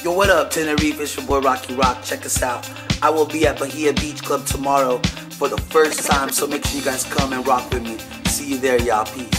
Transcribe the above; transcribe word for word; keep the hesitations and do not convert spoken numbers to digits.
Yo, what up, Tenerife? It's your boy Rocky Rock. Check us out. I will be at Bahia Beach Club tomorrow for the first time, so make sure you guys come and rock with me. See you there, y'all. Peace.